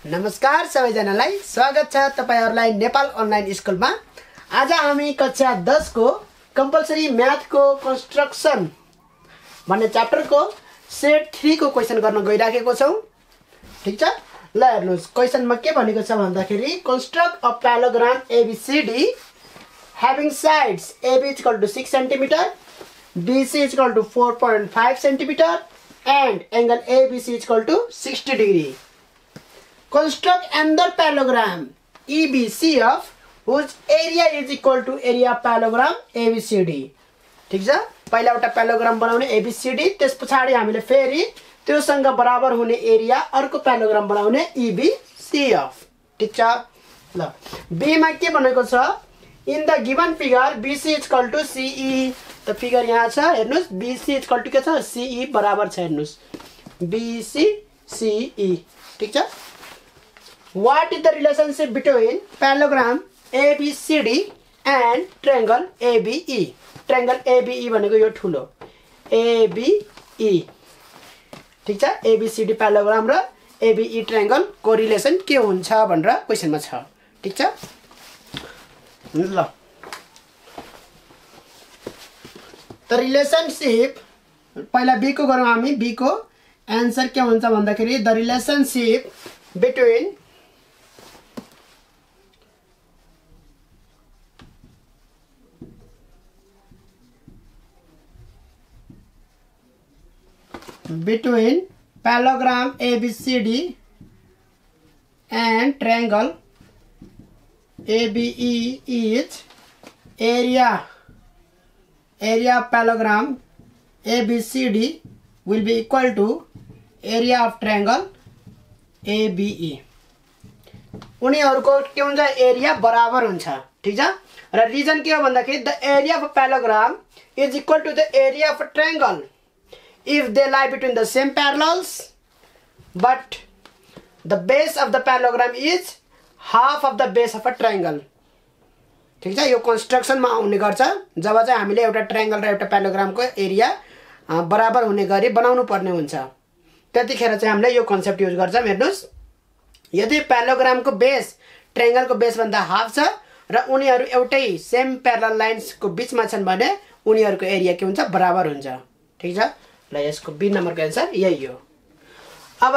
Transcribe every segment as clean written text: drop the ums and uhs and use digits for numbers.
नमस्कार सबैजनालाई स्वागत छ तपाईहरुलाई नेपाल अनलाइन स्कुलमा। आज हामी कक्षा 10 को कम्पलसरी म्याथ को कन्स्ट्रक्सन भन्ने च्याप्टर को सेट 3 को क्वेशन गर्न गइराखेको छौं। ठीक छ, ल हेर्नुस् क्वेशनमा के भनेको छ भन्दाखेरि construct a parallelogram ABCD having sides AB is equal to 6 cm, BC is equal to 4.5 cm and angle ABC is equal to 60 degree. Construct another parallelogram EBC of whose area is equal to area of parallelogram ABCD. ठीक छ, पहिला एउटा प्याराग्राम बनाउने ABCD, त्यसपछि हामीले फेरि त्योसँग बराबर हुने एरिया अर्को प्याराग्राम बनाउने EBCF. ठीक छ, ल B मा के भनेको छ, in the given figure BC is equal to CE. त फिगर यहाँ छ हेर्नुस्, BC is equal to के छ, CE बराबर छ हेर्नुस्, BC CE. ठीक छ, what is the relationship between parallelogram ABCD and triangle ABE? triangle ABE भनेको यो ठुलो ABE. ठीक छ, ABCD parallelogram र ABE triangle को रिलेसन के हुन्छ भनेर क्वेशनमा छ। ठीक छ, ल त रिलेसनशिप पहिला B को गरौँ हामी। B को आन्सर के हुन्छ भन्दाखेरि the relationship between parallelogram ABCD and triangle ABE is area of parallelogram ABCD will be equal to area of triangle ABE. उनीहरुको के हुन्छ, एरिया बराबर हुन्छ। ठीक छ, र रिजन के हो भन्दाखेरि the area of parallelogram is equal to the area of triangle if they lie between the same parallels but the base of the parallelogram is half of the base of a triangle. ठीक छ, यो construction मा आउने गर्छ जब चाहिँ हामीले एउटा triangle र एउटा प्याराग्राम को एरिया बराबर हुने गरी बनाउनु पर्ने हुन्छ, त्यतिखेर चाहिँ हामीले यो कन्सेप्ट युज गर्छौं। हेर्नुस्, यदि प्याराग्राम को बेस ट्रायंगल को बेस भन्दा हाफ छ र उनीहरु एउटै सेम प्यारलल लाइन्स को बीचमा छन् भने उनीहरुको एरिया के हुन्छ, बराबर हुन्छ। ठीक छ, ल यसको बी नम्बर को आन्सर यही हो। अब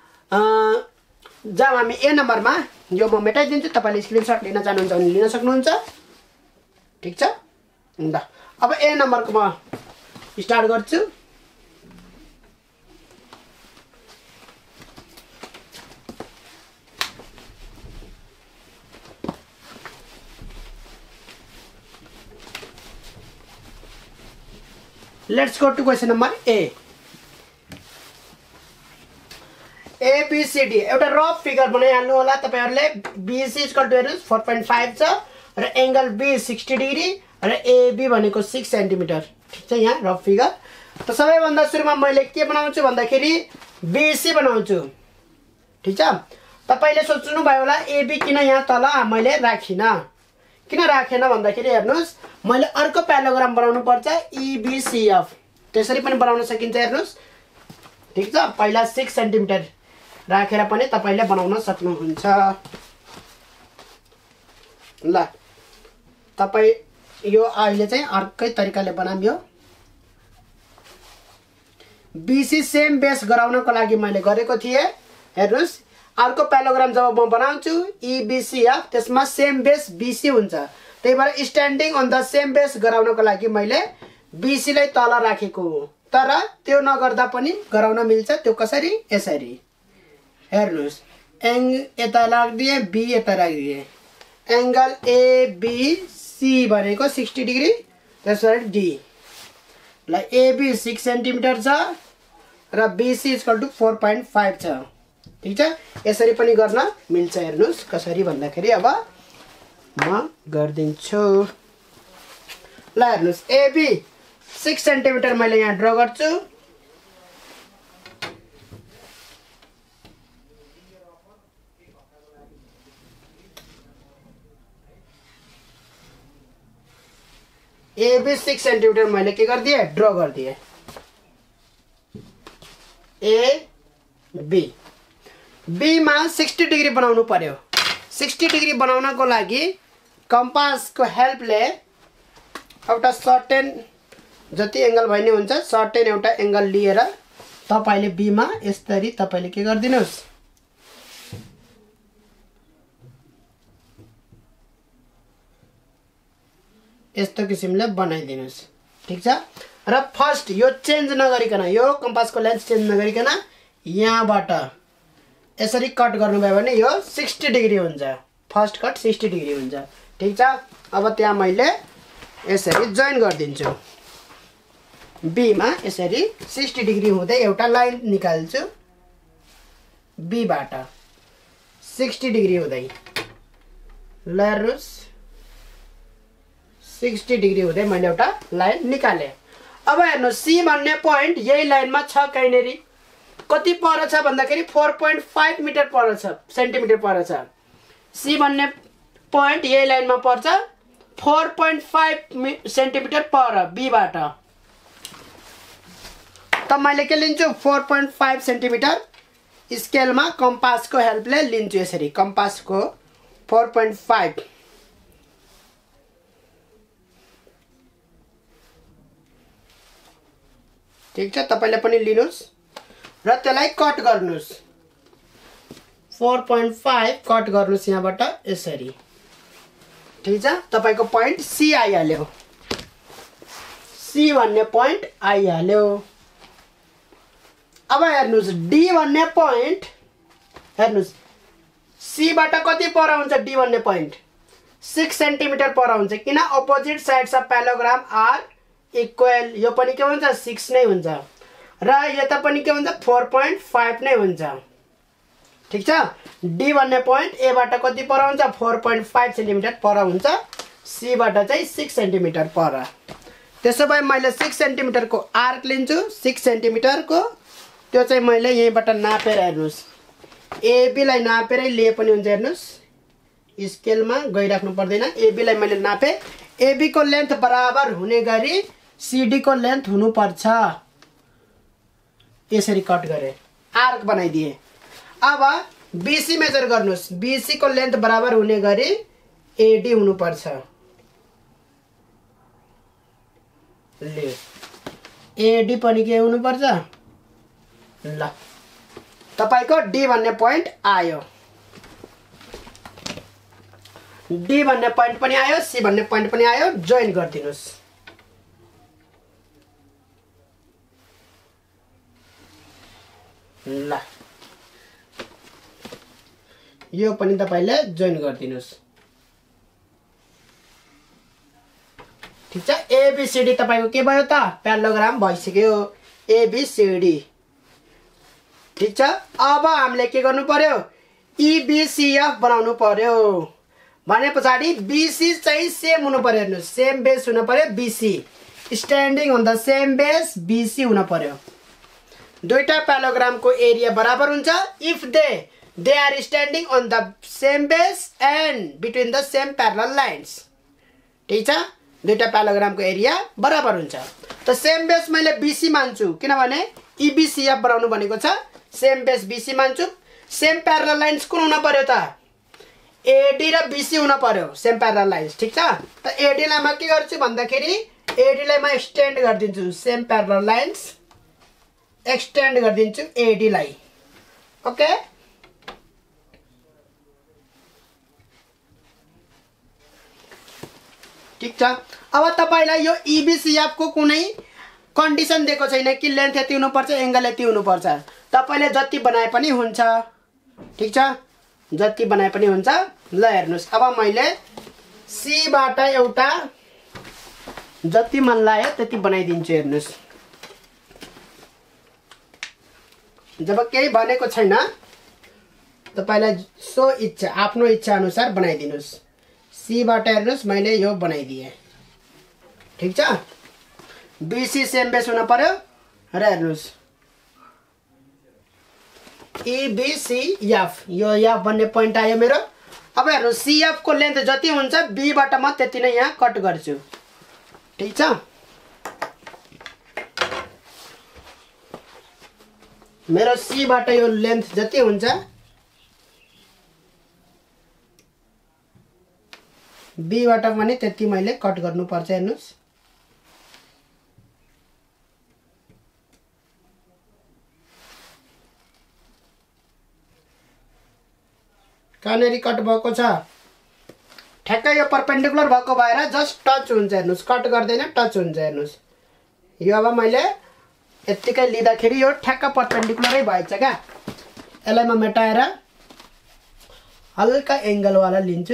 जब हामी ए नम्बरमा यो म मेटाइदिन्छु, तपाईले स्क्रिनशट लिन चाहनुहुन्छ भने लिन सक्नुहुन्छ। ठीक छ, ल अब ए नम्बर को म स्टार्ट गर्छु। Let's go to question number A. ABCD एउटा रफ फिगर बनाइहाल्नु होला तपाईहरुले। BC इक्वल टु 4.5 छ र एंगल B 60 डिग्री र AB भनेको 6 सेन्टिमिटर। ठीक छ, यहाँ रफ फिगर। त सबैभन्दा सुरुमा मैले के बनाउँछु भन्दाखेरि BC बनाउँछु। ठीक छ, तपाईले सोच्नु भयो होला AB किन यहाँ तल मैले राखिन, किन राखेन भन्दाखेरि हेर्नुस्, मैले अर्को प्याराग्राम बनाउनु पर्छ EBCF, त्यसरी पनि बनाउन सकिन्छ। हेर्नुस्, ठीक छ, पहिला 6 सेन्टिमिटर राखेर पनि तपाईले बनाउन सक्नुहुन्छ। ल तपाई यो अहिले चाहिँ अर्कै तरिकाले बनामियो। BC सेम बेस गराउनको लागि मैले गरेको थिए। हेर्नुस्, अर्को प्याराग्राम जब म बनाउँछु EBCF, त्यसमा सेम बेस BC हुन्छ, त्यही भएर standing on the same base गराउनको लागि मैले BC लाई तल राखेको हो। तर त्यो नगर्दा पनि गराउन मिल्छ। त्यो कसरी, यसरी हेर्नुस्, यता राख्दिए, B यता राख्दिए, एंगल ABC भनेको 60 डिग्री, त्यसरी D। ल AB 6 सेन्टिमिटर छ र BC इक्वल टु 4.5 छ। ठीक छ, यसरी पनि गर्न मिल्छ। हेर्नुस् कसरी भन्दाखेरि अब म गर्दिन्छु। ल हेर्नुस्, AB 6 सेन्टिमिटर मैले यहाँ ड्रा गर्छु। AB 6 सेन्टिमिटर मैले के गर्दिए, ड्रा गर्दिए। AB बी मा 60 डिग्री बनाउनु पर्यो। 60 डिग्री बनाउनको लागि कम्पासको हेल्पले एउटा सर्टेन जति एंगल भए नि हुन्छ सर्टेन एउटा एंगल लिएर तपाईले बी मा यसरी तपाईले के गर्दिनुस्, यस्तो किसिमले बनाइदिनुस्। ठीक छ। र फर्स्ट यो चेन्ज नगरिकन, यो कम्पासको लेन्थ चेन्ज नगरिकन यहाँबाट यसरी कट गर्नुभयो भने यो 60 डिग्री हुन्छ। फर्स्ट कट 60 डिग्री हुन्छ। ठीक छ। अब त्यहाँ मैले यसरी जोइन गरिदिन्छु। बी मा यसरी 60 डिग्री हुँदै एउटा लाइन निकाल्छु। बी बाट 60 डिग्री हुँदै ल हेर्नुस्, 60 डिग्री हुँदै मैले एउटा लाइन निकाले। अब हेर्नु सी भन्ने पोइन्ट यही लाइनमा छ कहीँनेरि। कति पर छ भन्दाखेरि 4.5 मिटर पर छ, सेन्टिमिटर पर छ। सी भन्ने पोइन्ट यही लाइनमा पर्छ 4.5 सेन्टिमिटर पर बी बाट। त मैले के लिन्छु 4.5 सेन्टिमिटर स्केलमा कम्पासको हेल्पले लिन्छु। यसरी कम्पासको 4.5 ठीक छ। तपाईले पनि लिनुस् र त्यसलाई कट गर्नुस्। 4.5 कट गर्नुस् यहाँबाट यसरी। ठीक छ। तपाईको पोइन्ट सी आइहाल्यो। सी भन्ने पोइन्ट आइहाल्यो। अब हेर्नुस् डी भन्ने पोइन्ट, हेर्नुस् सी बाट कति पर हुन्छ डी भन्ने पोइन्ट 6 सेन्टिमिटर पर हुन्छ। किन opposite sides of parallelogram are equal. यो पनि के हुन्छ 6 नै हुन्छ र यता पनि के हुन्छ 4.5 नै हुन्छ। ठीक छ। डी भन्ने पोइन्ट ए बाट कति पर हुन्छ 4.5 सेन्टिमिटर पर हुन्छ। सी बाट चाहिँ 6 सेन्टिमिटर पर। त्यसो भए मैले 6 सेन्टिमिटर को आर्क लिन्छु। 6 सेन्टिमिटर को त्यो चाहिँ मैले यहीबाट नापेर हेर्नुस् एबी लाई नापेरै लिए पनि हुन्छ। हेर्नुस् स्केलमा गइराख्नु पर्दैन। एबी लाई मैले नापे। एबी को लेन्थ बराबर हुने गरी सीडी को लेन्थ हुनु पर्छ। यसरी कट गरे, आर्क बनाइदिए। अब बीसी मेजर गर्नुस्। बीसी को लेन्थ बराबर हुने गरी एडी हुनु पर्छ। ले एडी पनि के हुनु पर्छ। ल तपाईको डी भन्ने पोइन्ट आयो। डी भन्ने पोइन्ट पनि आयो, सी भन्ने पोइन्ट पनि आयो। जोइन गरिदिनुस्। ल यो पनि तपाईले जोइन गरिदिनुस्। ठीक छ। एबीसीडी तपाईको के भयो त प्याराग्राम भइसक्यो। एबीसीडी। ठीक छ। अब हामीले के गर्नु पर्यो ईबीसीएफ बनाउनु पर्यो। भने पछाडी बीसी चाहिँ सेम हुनु पर्यो। हेर्नु सेम बेस हुनु पर्यो। BC standing on the same base BC हुनु पर्यो। दुईटा प्याराग्राम को एरिया बराबर हुन्छ if they are standing on the same base and between the same parallel lines. ठीक छ। दुईटा प्याराग्राम को एरिया बराबर हुन्छ। त सेम बेस मैले बीसी मान्छु किनभने ईबीसीएफ बनाउनु भनेको छ। सेम बेस बीसी मान्छु। सेम प्यारलल लाइन्स कुन हुन पर्यो त एडी र बीसी हुन पर्यो। Same parallel lines. ठीक छ। त एडी लाई म के गर्छु भन्दाखेरि एडी लाई म एक्सटेन्ड गरिदिन्छु। सेम प्यारलल लाइन्स एक्सटेन्ड गरिदिन्छु एडी लाई। ओके। ठीक छ। अब तपाईलाई यो ईबीसीएफ को कुनै कन्डिसन दिएको छैन कि लेन्थ यति हुनुपर्छ एंगल यति हुनुपर्छ। तपाईले जति बनाए पनि हुन्छ। ठीक छ। जति बनाए पनि हुन्छ। ल हेर्नुस् अब मैले सी बाट एउटा जति मन लाग्यो त्यति बनाइदिन्छु। हेर्नुस् जब केही भनेको छैन तपाईलाई सो इच्छा आफ्नो इच्छा अनुसार बनाइदिनुस्। सी बाट हेर्नुस् मैले यो बनाइदिए। ठीक छ। बीसी सेम बेस हुन पर्यो र हेर्नुस् ईबीसीएफ यो एफ भन्ने पोइन्ट आयो मेरो। अब हेर्नु सीएफ को लेन्थ जति हुन्छ बी बाट म त्यति नै यहाँ कट गर्छु। ठीक छ। मेरो सी बाट यो लेन्थ जति हुन्छ बी बाट पनि त्यति मैले कट गर्नुपर्छ। हेर्नुस् कहाँनेरि कट भएको छ ठ्याक्कै यो परपेन्डिकुलर भएको भएर जस्ट टच हुन्छ। हेर्नुस् कट गर्दैन टच हुन्छ। हेर्नुस् यो अब मैले यतिकै लिँदाखेरि यो ठ्याक्क परपेन्डिकुलरै भएछ क्या। यसलाई म मेटाएर हल्का एङ्गलवाला लिन्छु।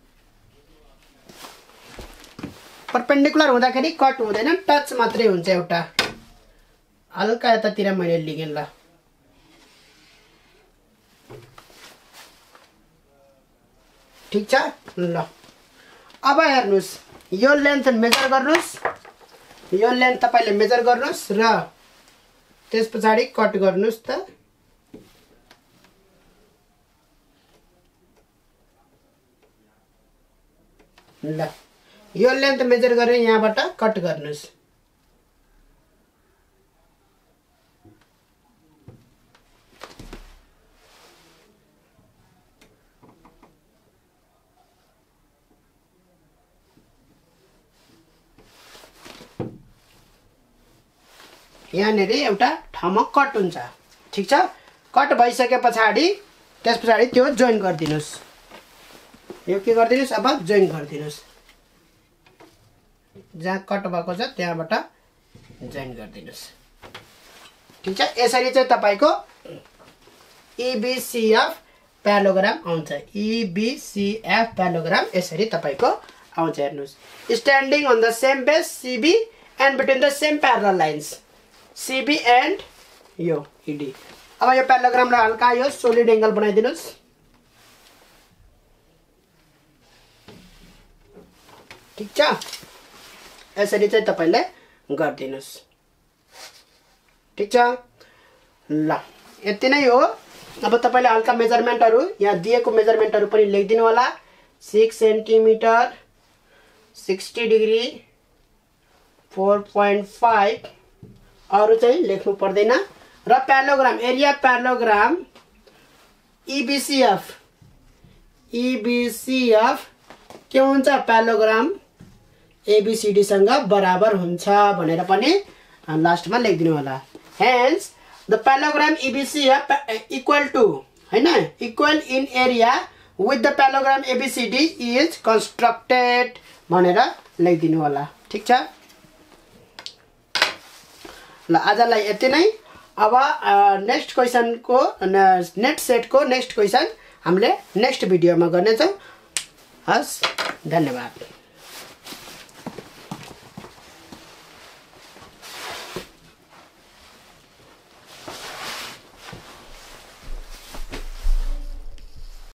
परपेन्डिकुलर हुँदाखेरि कट हुँदैन टच मात्रै हुन्छ। एउटा हल्का यतातिर मैले लिएँ ल। ठीक छ ल। अब हेर्नुस् यो लेन्थ मेजर गर्नुस्। यो लेन्थ तपाईले मेजर गर्नुस् र त्यसपछि कट गर्नुस् त। ल यो लेन्थ मेजर गरेर यहाँबाट कट गर्नुस्। यहाँनेरि एउटा ठाउँमा कट हुन्छ। ठीक छ कट भइसके पछाडि त्यस पछाडि त्यो जोइन गरिदिनुस्। यो के गरिदिनुस् अब जोइन गरिदिनुस्। जहाँ कट भएको छ त्यहाँबाट जोइन गरिदिनुस्। ठीक छ यसरी चाहिँ तपाईको EBCF प्यालोग्राम आउँछ। EBCF प्यालोग्राम यसरी तपाईको आउँछ। हेर्नुस् standing on the same base CB and between the same parallel lines CB and यो ED। अब यो प्यालोग्रामलाई हल्का यो सोलिड एंगल बनाइदिनुस्। ठीक छ यसरी चाहिँ तपाईले गर्दिनुस्। ठीक छ ल यति नै हो। अब तपाईले हल्का मेजरमेन्टहरु यहाँ दिएको मेजरमेन्टहरु पनि लेखिदिनु होला। 6 सेन्टिमिटर 60 डिग्री 4.5 अरु चाहिँ लेख्नु पर्दैन। र प्यालोग्राम एरिया प्यालोग्राम EBCF के हुन्छ प्यालोग्राम ABCD सँग बराबर हुन्छ भनेर पनि लास्टमा लेखिदिनु होला। Hence the parallelogram EBCF equal to हैन equal in area with the parallelogram ABCD is constructed भनेर लेखिदिनु होला। ठीक छ ल आजलाई यति नै। अब नेक्स्ट क्वेशन को नेक्स्ट सेट को नेक्स्ट क्वेशन हामीले नेक्स्ट भिडियोमा गर्नेछौँ। हस् धन्यवाद।